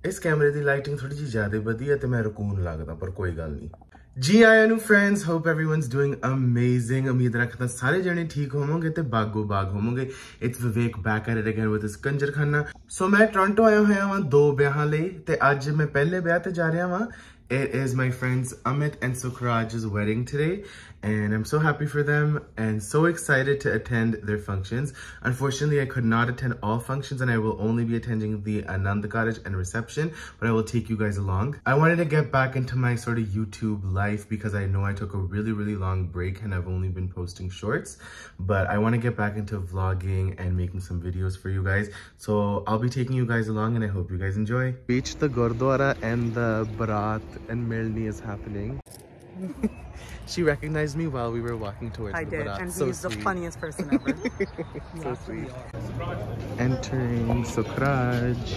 इस कैमरे दी लाइटिंग थोड़ी जी ज्यादा बदी है ते मैं रकून लगदा पर कोई गल नहीं। जी आया नु friends, hope everyone's doing amazing। उम्मीद रखदा सारे जने ठीक होवोगे ते बागो बाग होवोगे। It's Vivek back at it again with this कंजरखाना। सो मैं टोरंटो आया होया वां 2 ब्याहां लई ते अज मैं पहले ब्याह ते जा रहा वां। It is my friends Amit and Sukhraj's wedding today, and I'm so happy for them and so excited to attend their functions. Unfortunately, I could not attend all functions and I will only be attending the Anand cottage and reception, but I will take you guys along. I wanted to get back into my sort of YouTube life because I know I took a really long break and I've only been posting shorts, but I want to get back into vlogging and making some videos for you guys. So I'll be taking you guys along and I hope you guys enjoy. Reached the Gurdwara and the Barat and Milni is happening. She recognized me while we were walking towards the Barat. And so he's sweet. the funniest person ever. So sweet. Entering Sukhraj.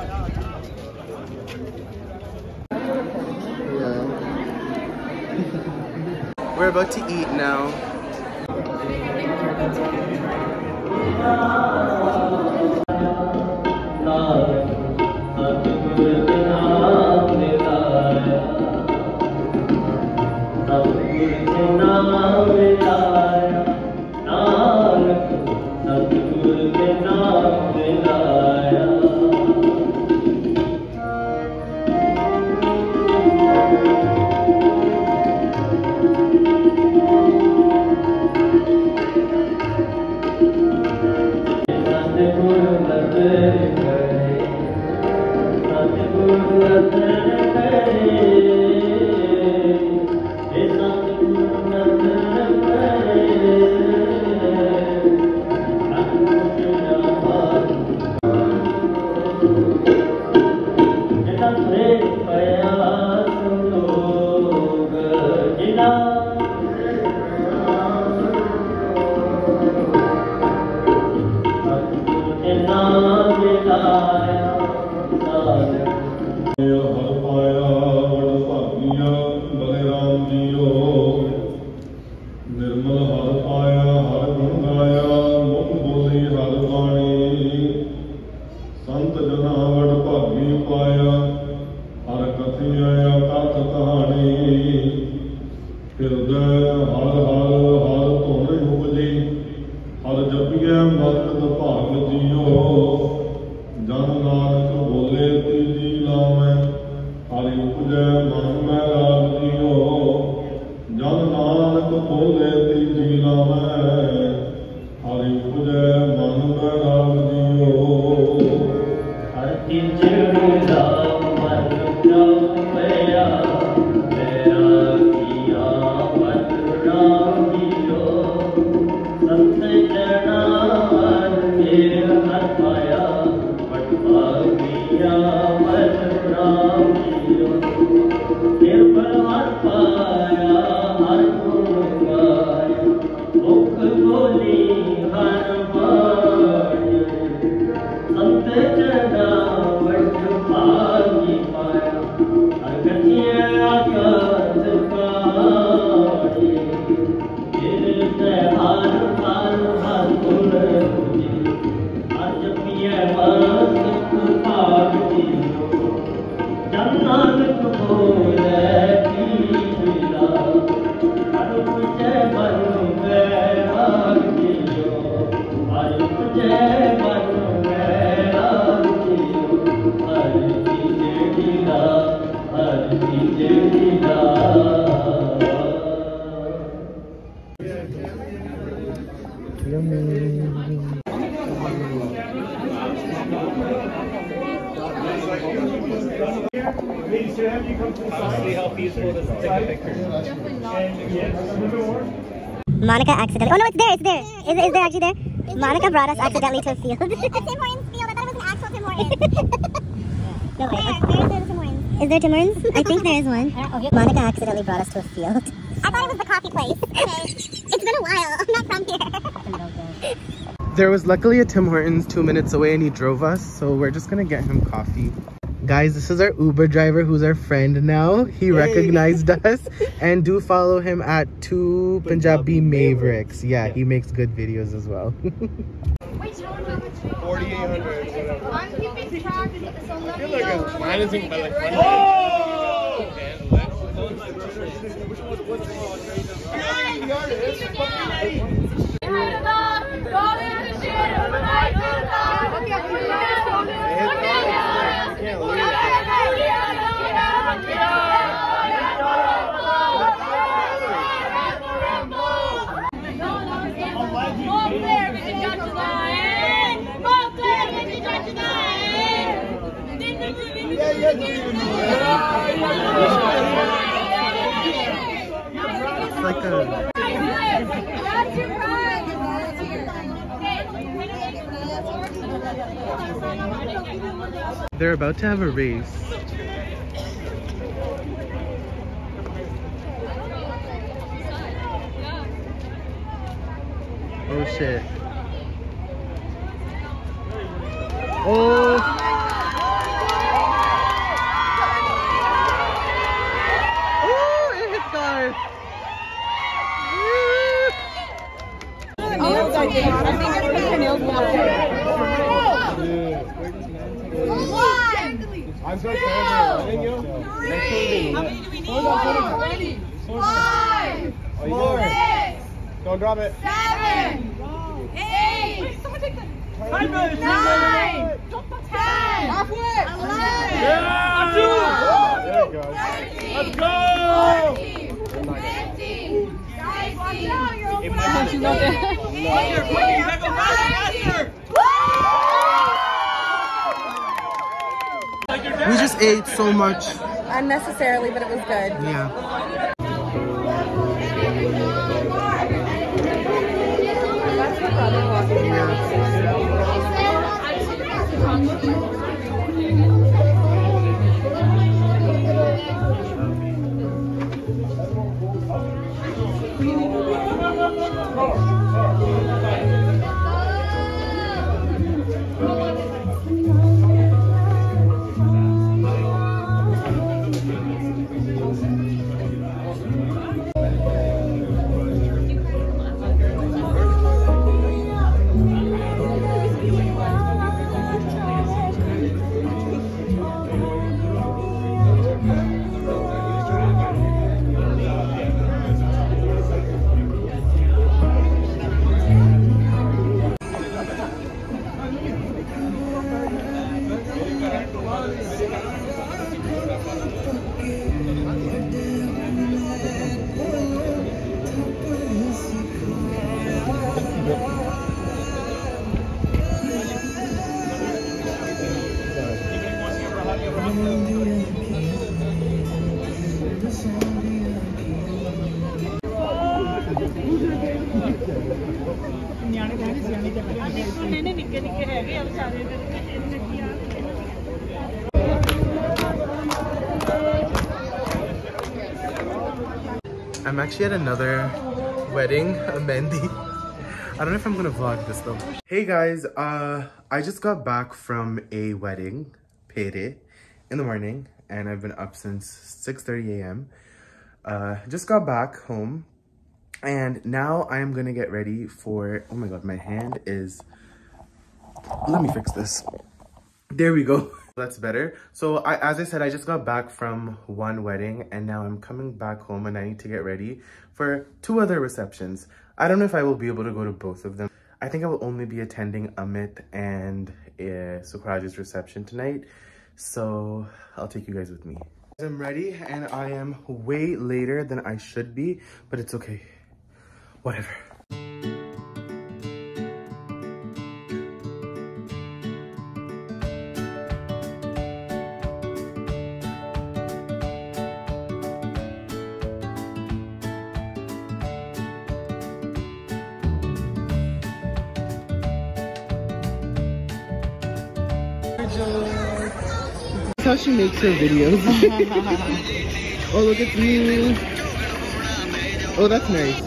We're about to eat now. Monica accidentally. Oh no, it's there. It's there. Is there actually there? Monica brought us accidentally to a field. A Tim Hortons field. I thought it was an actual Tim Hortons. No way. There's the Tim Hortons. Is there Tim Hortons? I think there is one. Monica accidentally brought us to a field. I thought it was the coffee place. Okay. It's been a while. I'm not from here. There was luckily a Tim Hortons 2 minutes away and he drove us, so we're just gonna get him coffee. Guys, this is our Uber driver who's our friend now. He recognized us. And do follow him at 2 Punjabi Mavericks. Yeah, he makes good videos as well. 4,800. I'm keeping track. So I feel like it's minusing by like 1. It's like a... They're about to have a race. Oh shit. Oh. I'm so excited. How many do we need? 5, 4, 6. Don't drop it. 7, 8, 9, 10, 11. Let's go! 15, 16, 17, We just ate so much. Unnecessarily, but it was good. Yeah. I'm actually at another wedding, a Mendi. I don't know if I'm gonna vlog this though. Hey guys, I just got back from a wedding, Pere, in the morning, and I've been up since 6:30 a.m. Just got back home, and now I am gonna get ready for, oh my god, my hand is, let me fix this. There we go. That's better. So as I said, I just got back from one wedding and now I'm coming back home and I need to get ready for 2 other receptions. I don't know if I will be able to go to both of them. I think I will only be attending Amit and Sukhraj's reception tonight. So I'll take you guys with me. I'm ready and I am way later than I should be, but it's okay. Whatever. That's how she makes her videos. Oh, look at you. Oh, that's nice.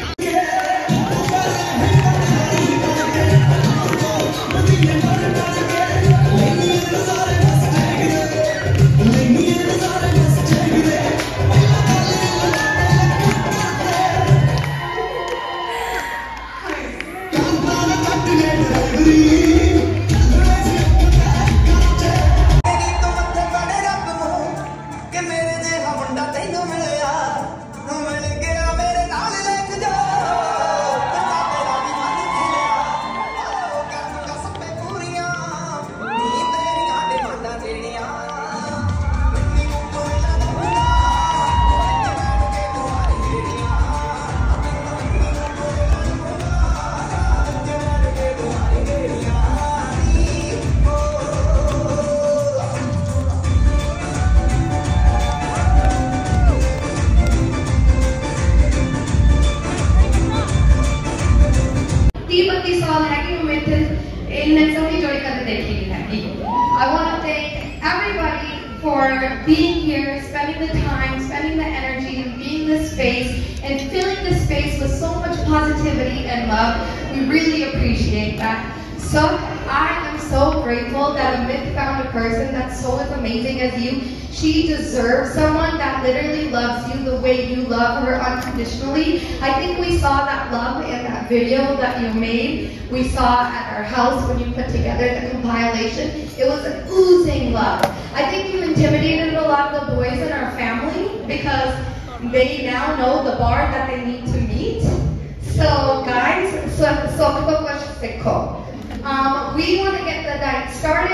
सबकी जोड़ी कदे देखी नहीं है। I want to thank everybody for being here, spending the time, spending the energy, and being this space, and filling this space with so much positivity and love. We really appreciate that. So I am so grateful that Amit found a person that's so as amazing as you. She deserves someone that literally loves you the way you love her unconditionally. I think we saw that love in that video that you made. We saw at our house when you put together the compilation. It was an oozing love. I think you intimidated a lot of the boys in our family because they now know the bar that they need to meet. So guys, SIKH. We want to get the night started.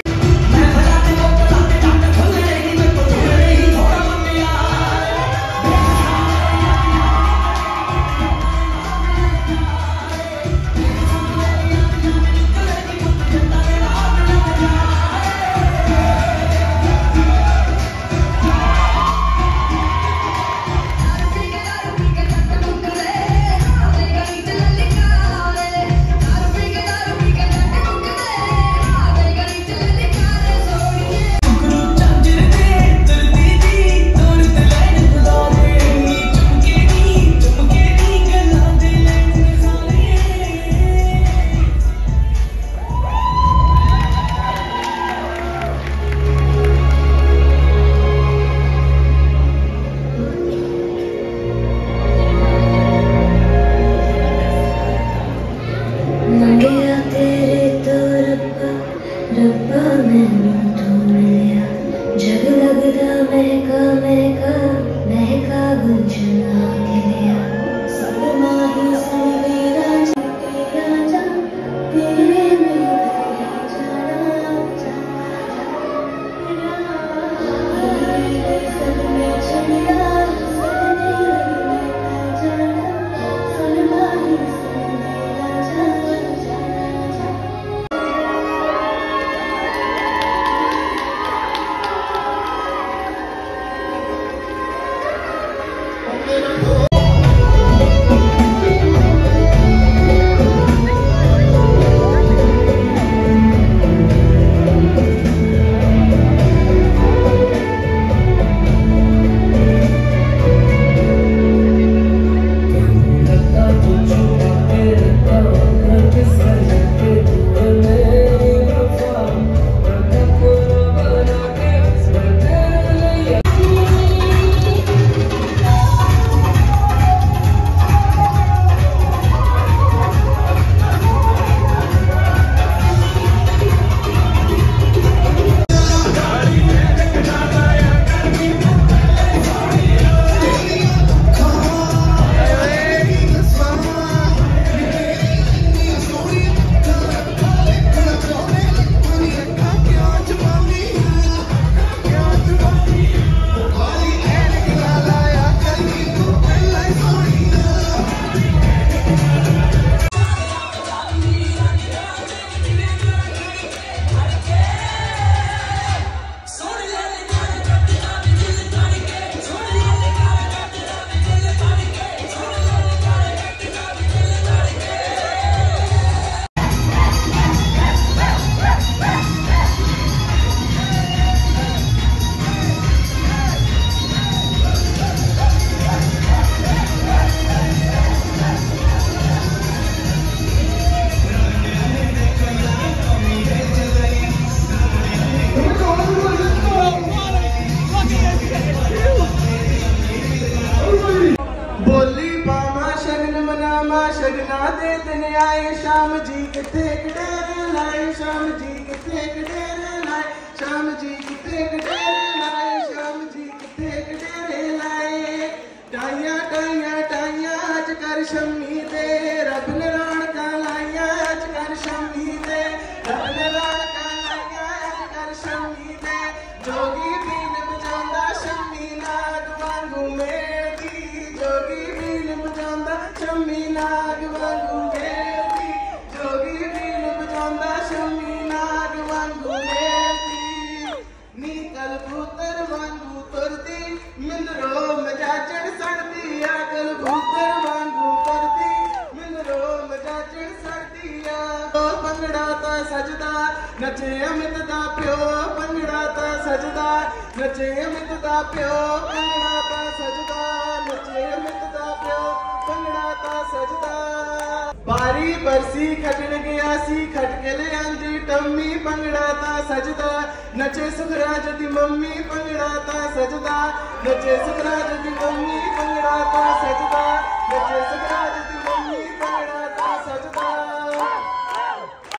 शगना दे दिन आए शाम जी किथे कडेरे लाए शाम जी किथे कडेरे लाए शाम जी किथे कडेरे लाए शाम जी किथे कडेरे लाए टाइयां टाइयां टाइयां अज कर शम्मी दे रब ने रौनका लाइयां अज कर शम्मी दे रब ने रौनका लाइयां अज कर शम्मी दे जोगी बीन बजांदा शम्मी नाग वांगू मेरी जोगी बीन बजांदा शम्मी नाग वांगू मेरी जोगी बीन बजांदा शम्मी नाग वांगू मेरी नी कबूतर वांगू तुरदी मिंदरो मजाचड़ सड़दी आ कबूतर वांगू तुरदी नचे अमित दा प्यो भंगड़ा ता सजदा नचे अमित दा प्यो भंगड़ा ता सजदा नचे अमित दा प्यो भंगड़ा ता सजदा बारी बरसी खटन गया सी खट के ले आंदी टम्मी भंगड़ा ता सजदा नचे सुखराज दी मम्मी भंगड़ा ता सजदा नचे सुखराज दी मम्मी भंगड़ा ता सजदा नचे सुखराज दी मम्मी